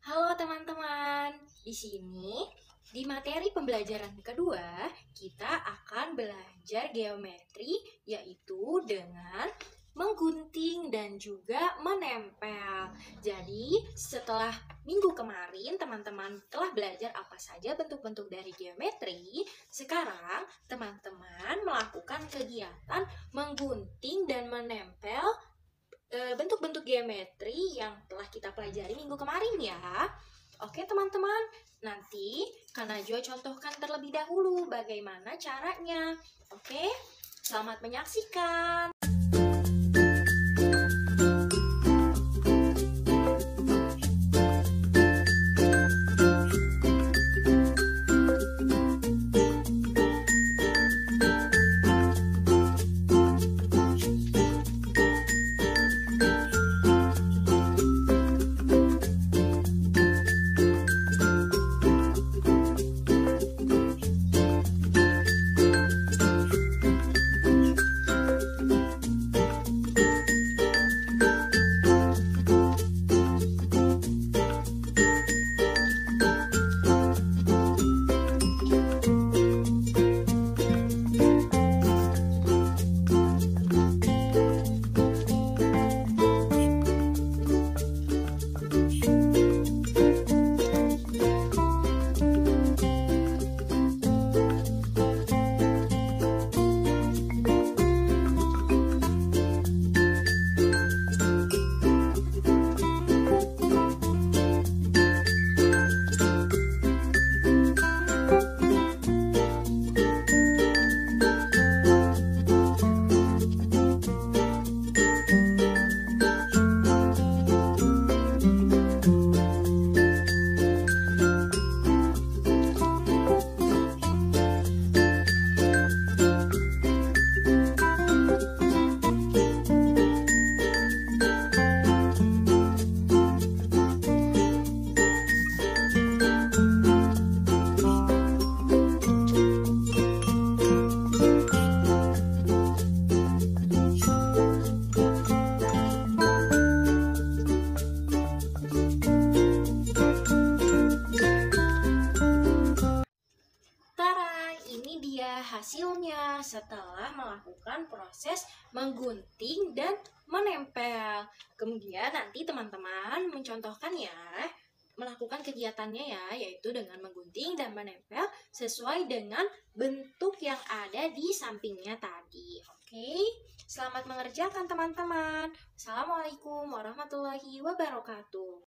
Halo teman-teman, di sini di materi pembelajaran kedua kita akan belajar geometri yaitu dengan menggunting dan juga menempel. Jadi setelah minggu kemarin teman-teman telah belajar apa saja bentuk-bentuk dari geometri, sekarang teman-teman melakukan kegiatan menggunting dan menempel bentuk-bentuk geometri yang telah kita pelajari minggu kemarin ya. Oke teman-teman, nanti Kak Najwa contohkan terlebih dahulu bagaimana caranya. Oke, selamat menyaksikan. Ini dia hasilnya setelah melakukan proses menggunting dan menempel. Kemudian nanti teman-teman mencontohkan ya, melakukan kegiatannya ya, yaitu dengan menggunting dan menempel sesuai dengan bentuk yang ada di sampingnya tadi. Oke, selamat mengerjakan teman-teman. Assalamualaikum warahmatullahi wabarakatuh.